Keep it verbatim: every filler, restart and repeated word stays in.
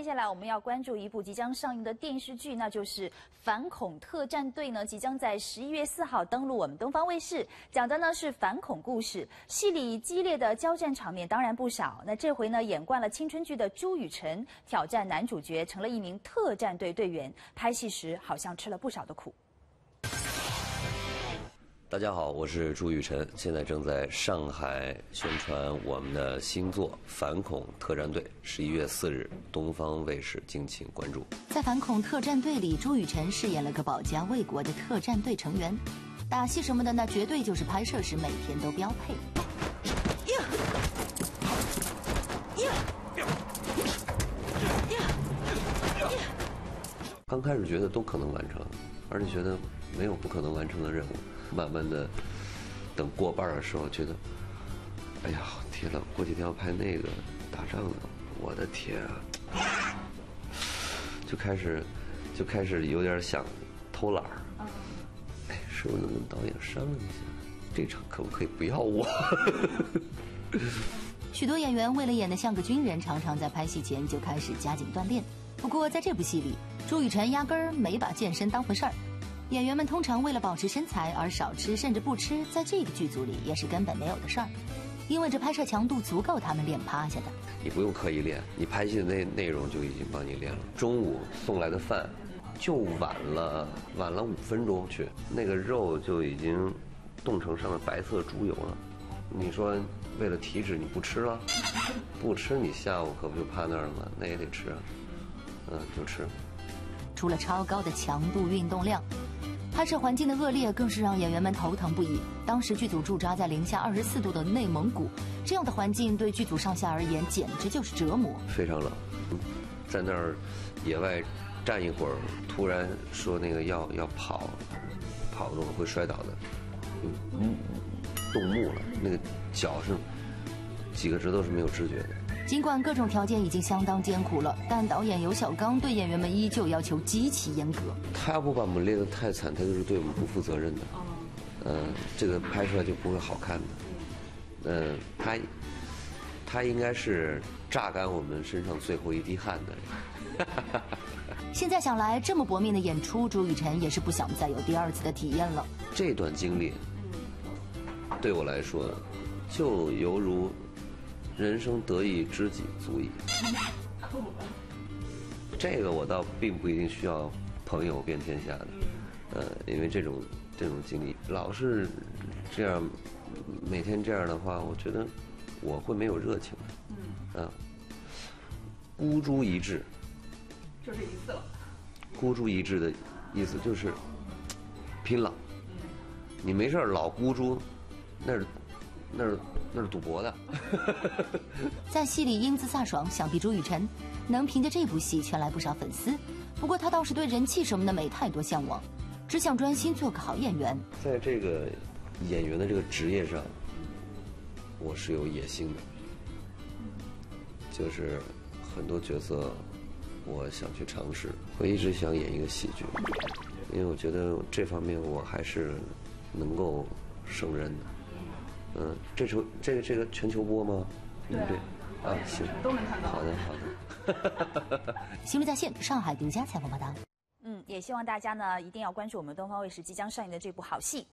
接下来我们要关注一部即将上映的电视剧，那就是《反恐特战队》呢，即将在十一月四号登陆我们东方卫视，讲的呢是反恐故事，戏里激烈的交战场面当然不少。那这回呢，演惯了青春剧的朱雨辰挑战男主角，成了一名特战队队员，拍戏时好像吃了不少的苦。 大家好，我是朱雨辰，现在正在上海宣传我们的新作《反恐特战队》，十一月四日，东方卫视，敬请关注。 在《反恐特战队》里，朱雨辰饰演了个保家卫国的特战队成员，打戏什么的那绝对就是拍摄时每天都标配。 刚开始觉得都可能完成，而且觉得没有不可能完成的任务。 慢慢的，等过半的时候，觉得，哎呀，天哪！过几天要拍那个打仗的，我的天啊！就开始，就开始有点想偷懒儿。哎，是不是能跟导演商量一下，这场可不可以不要我？ 许多演员为了演得像个军人，常常在拍戏前就开始加紧锻炼。不过在这部戏里，朱雨辰压根儿没把健身当回事儿。 演员们通常为了保持身材而少吃甚至不吃，在这个剧组里也是根本没有的事儿，因为这拍摄强度足够他们练趴下的。 你不用刻意练，你拍戏的内内容就已经帮你练了。中午送来的饭就晚了晚了五分钟去，那个肉就已经冻成上了白色猪油了。你说为了体脂你不吃了？不吃你下午可不就趴那儿了吗？那也得吃啊，嗯，就吃。 除了超高的强度运动量。 拍摄环境的恶劣更是让演员们头疼不已。当时剧组驻扎在零下二十四度的内蒙古，这样的环境对剧组上下而言简直就是折磨。 非常冷，在那儿野外站一会儿，突然说那个要要跑，跑动会摔倒的，嗯，冻木了，那个脚是几个指头是没有知觉的。 尽管各种条件已经相当艰苦了，但导演尤小刚对演员们依旧要求极其严格。 他要不把我们练得太惨，他就是对我们不负责任的。嗯、呃，这个拍出来就不会好看的。嗯、呃，他他应该是榨干我们身上最后一滴汗的人。 现在想来，这么搏命的演出，朱雨辰也是不想再有第二次的体验了。 这段经历对我来说，就犹如。 人生得意知己足矣。这个我倒并不一定需要朋友遍天下的，呃，因为这种这种经历老是这样，每天这样的话，我觉得我会没有热情的。嗯。啊。孤注一掷。 就这一次了。 孤注一掷的意思就是拼了。你没事老孤注，那是。 那是那是赌博的。 在戏里英姿飒爽，想必朱雨辰能凭着这部戏圈来不少粉丝。不过他倒是对人气什么的没太多向往，只想专心做个好演员。 在这个演员的这个职业上，我是有野心的，就是很多角色我想去尝试。我一直想演一个喜剧，因为我觉得这方面我还是能够胜任的。 嗯，这球这个这个全球播吗？对对，啊行， 都能看到。 好的好的。 新闻在线，上海独家采访报道。 嗯，也希望大家呢一定要关注我们东方卫视即将上映的这部好戏。